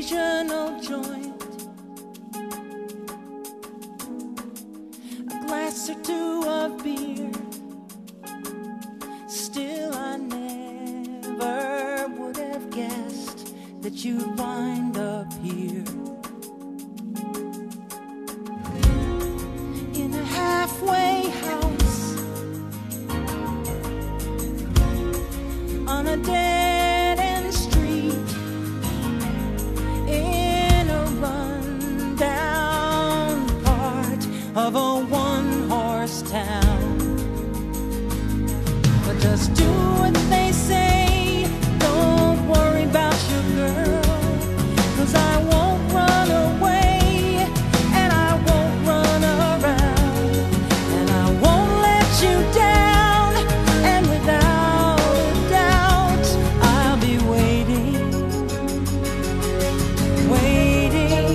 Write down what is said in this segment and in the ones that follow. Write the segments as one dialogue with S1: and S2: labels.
S1: occasional joint, a glass or two of beer. Still, I never would have guessed that you'd wind up here in a halfway house on a dead-end street in a run-down part of a one-horse town. But just do what they say, don't worry about your girl, 'cause I won't run away, and I won't run around, and I won't let you down, and without a doubt I'll be waiting, waiting,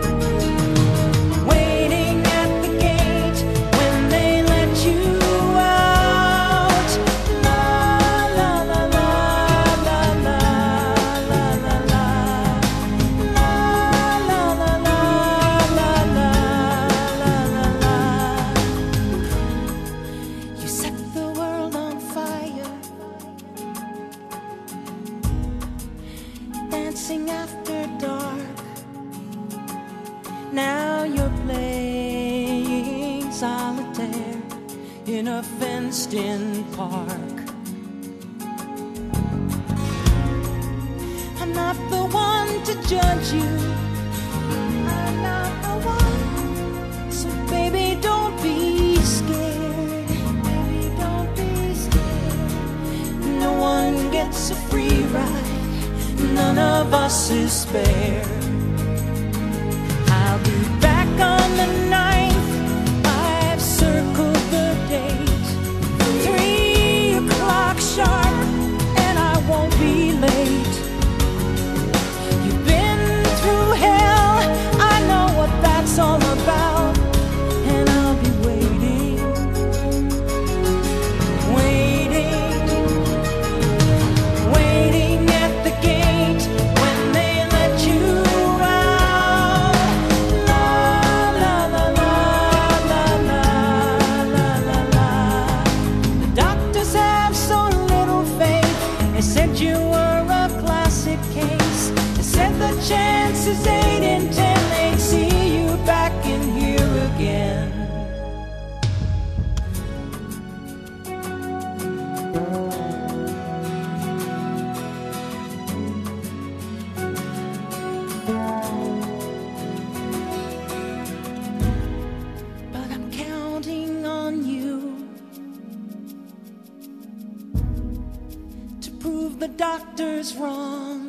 S1: waiting at the gate when they let you out. La la la la la la la la la. La la la la la la la la. You set the world on fire, dancing after dark. Now you're playing solitaire in a fenced-in park. I'm not the one to judge you, I'm not the one. So baby, don't be scared, baby, don't be scared. No one gets a free ride, none of us is spared. I'll be back on the 9th, I've circled the date, 3 o'clock sharp, and I won't be late. You've been through hell, I know what that's all about, and I'll be waiting, waiting, waiting at the gate when they let you out. La la la la la la la la la. The doctors have so little faith. They said you were a classic case. They said the chances 8 in 10 they'd see you back in here again. But I'm counting on you to prove the doctors wrong.